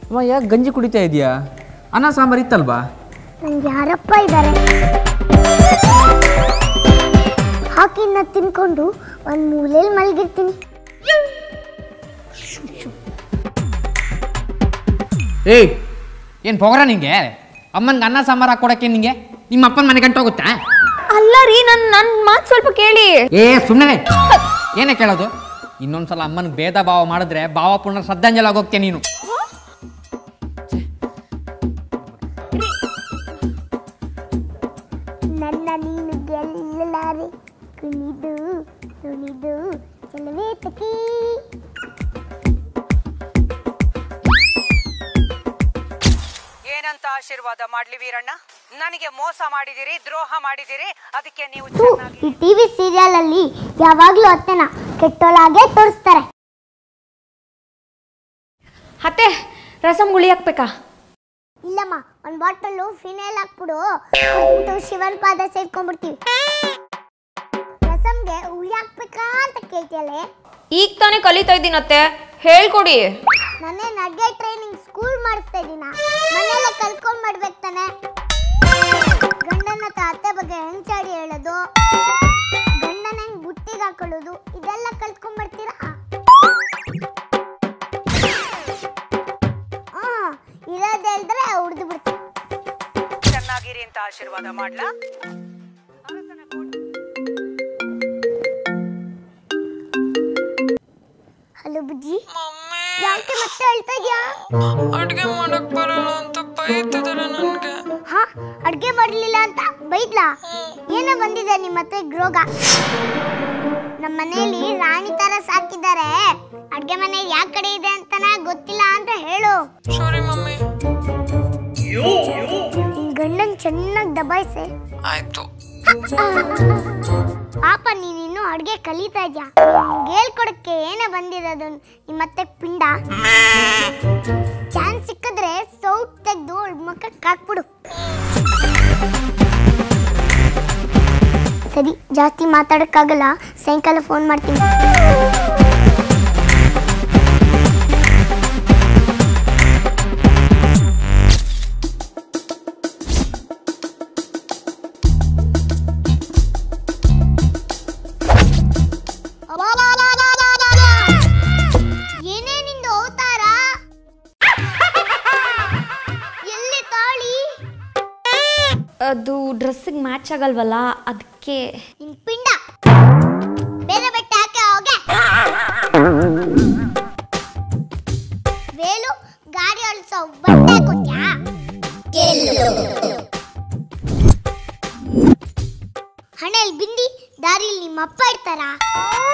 ಅಮ್ಮ ಯಾಕೆ ಗಂಜಿ ಕುಡಿತಾ ಇದೆಯಾ? ಅನ್ನ ಸಾಂಬಾರು ಇತ್ತಲ್ವಾ? ನಂಗೆ ಯಾರಪ್ಪ ಇದ್ದಾರೆ ಹಾಕಿನ ತಿನ್ಕೊಂಡು ಒಂದು ಮೂಲೆಯಲ್ಲಿ ಮಲಗಿರ್ತೀನಿ. ಏಯ್ ಏನು ಪೊಗರ ನಿಂಗೆ? ಅಮ್ಮನಿಗೆ ಅನ್ನ ಸಾಂಬಾರು ಹಾಕೊಡಕ್ಕೆ ನಿಂಗೆ ನಿಮ್ಮ ಅಪ್ಪನ ಮನೆ ಗಂಟು ಹೋಗುತ್ತಾ? ಅಲ್ಲ ರೀ, ನನ್ನ ಮಾತು ಸ್ವಲ್ಪ ಕೇಳಿ. ಸುಮ್ಮನೆ ಏನೇ ಕೇಳೋದು? ಇನ್ನೊಂದ್ಸಲ ಅಮ್ಮನಿಗೆ ಭೇದ ಭಾವ ಮಾಡಿದ್ರೆ ಭಾವ ಪುನರ್ ಶ್ರದ್ಧಾಂಜಲಿ ಆಗೋಗ್ತೇ ನೀನು. ನನ್ನ ನೀನು ಗೆಲ್ಲಲಾರೆ ಕುಣಿದು ಕುಣಿದು ಚೆಲುವೆ ತಕಿ. ಏನಂತ ಆಶೀರ್ವಾದ ಮಾಡ್ಲಿ ವೀರಣ್ಣ? ನನಗೆ ಮೋಸ ಮಾಡಿದಿರಿ, ದ್ರೋಹ ಮಾಡಿದಿರಿ, ಅದಕ್ಕೆ ನೀವು ಈ ಟಿವಿ ಸೀರಿಯಲ್ ಅಲ್ಲಿ ಯಾವಾಗ್ಲೂ ಅತ್ತೆನ ಕೆಟ್ಟೋಳಾಗೆ ತೋರಿಸ್ತಾರೆ. ಅತ್ತೆ, ರಸಂ ಗುಳಿ ಹಾಕ್ಬೇಕಾ? ಇಲ್ಲಮ್ಮ, ಒಂದು ಬಾಟಲ್ ಫಿನೈಲ್ ಹಾಕ್ಬಿಡು, ಶಿವನ್ ಪಾದ ಸೇರ್ಕೊಂಡ್ಬಿಡ್ತೀವಿ. ರಸಂಗೆ ಹುಳಿ ಹಾಕ್ಬೇಕಾ ಅಂತ ಕೇಳ್ತಿಯಲ್ಲೇ? ಈಗ ತಾನೇ ಕಲಿತಾ ಇದ್ದೀನತ್ತೆ, ಹೇಳ್ಕೊಡಿ. ನಾನೇ ಅಡ್ಗೆ ಟ್ರೈನಿಂಗ್ ಸ್ಕೂಲ್ ಮಾಡಿಸ್ತಾ ಇದ್ದೀನ, ಮನೆಯಲ್ಲೇ ಕಲ್ತ್ಕೊಂಡ್ ಮಾಡ್ಬೇಕು ತಾನೆ. ಗಂಡನ ಅತ್ತೆ ಬಗ್ಗೆ ಹೆಂಚಾಡಿ ಹೇಳೋದು, ಗಂಡನ ಹೆಂಗ್ ಬುಟ್ಟಿಗೆ ಹಾಕೊಳ್ಳೋದು, ಇದೆಲ್ಲ ಕಲ್ತ್ಕೊಂಡ್ ಬರ್ತೀರಾ? ಇರೋದು ಹೇಳಿದ್ರೆ ಉಡ್ದು ಬಿಡ್ತೀನಿ. ಚೆನ್ನಾಗಿರಿ ಅಂತ ಆಶೀರ್ವಾದ ಮಾಡ್ಲಾ? ಹಲೋ ಬುಜ್ಜಿ, ಯಾಕೆ ಮತ್ತೆ ಹೇಳ್ತಾ ಇದ್ಯಾ? ಅಡ್ಗೆ ಮಾಡಕ್ ಬರಲ್ಲ ಅಂತ ಬೈತಿದಾರೆ ನನ್ಗೆ. ಹಾ, ಅಡ್ಗೆ ಮಾಡ್ಲಿಲ್ಲ ಅಂತ ಬೈದ್ಲಾ? ಏನೋ ಬಂದಿದೆ ನಿಮ್ಮ ಹತ್ರ ರೋಗ. ನಮ್ಮ ಮನೆಯಲ್ಲಿ ರಾಣಿ ತರ ಸಾಕಿದ್ದಾರೆ, ಅಡ್ಗೆ ಮನೆ ಯಾವ ಕಡೆ ಇದೆ ಅಂತಾನ ಗೊತ್ತಿಲ್ಲ ಅಂತ ಹೇಳು. Sorry mummy. ನಿನ್ ಗಂಡನ್ ಚೆನ್ನಾಗಿ ದಬಾಯಿಸೆ. ಆಯ್ತು. ಪಾಪ ನೀನಿನ್ನು ಅಡ್ಗೆ ಕಲಿತಾ ಇದ್ಯಾ, ಹೇಳ್ಕೊಡಕ್ಕೆ ಏನೇ ಬಂದಿರೋದು ನಿಮ್ಮತ್ತೆ ಪಿಂಡ. ಚಾನ್ಸ್ ಸಿಕ್ಕಿದ್ರೆ ಸೌಟ್ ತೆಗೆದು ಮುಖಕ್ಕೆ ಹಾಕ್ಬಿಡು. ಸರಿ, ಜಾಸ್ತಿ ಮಾತಾಡಕ್ಕಾಗಲ್ಲ, ಸಾಯಂಕಾಲ ಫೋನ್ ಮಾಡ್ತೀನಿ. ಏನೇನಿಂದ ಅವತಾರ? ಎಲ್ಲಿ ತಾಳಿ? ಅದು ಡ್ರೆಸ್ಸಿಗೆ ಮ್ಯಾಚ್ ಆಗಲ್ವಲ್ಲ, ಅದಕ್ಕೆ. ನಿನ್ ಪಿಂಡ ಬೇರೆ ಬಟ್ಟೆ ಹಾಕಿ ಹೋಗೆ. ವೇಲು, ಗಾಡಿ ಅಳಿಸೋ ಬಟ್ಟೆ ಹಾಕೋತ್ಯಾ? ಹಣೆಯಲ್ಲಿ ಬಿಂದಿ, ದಾರಿಲಿ ನಿಮ್ಮ ಅಪ್ಪ ಇರ್ತಾರ?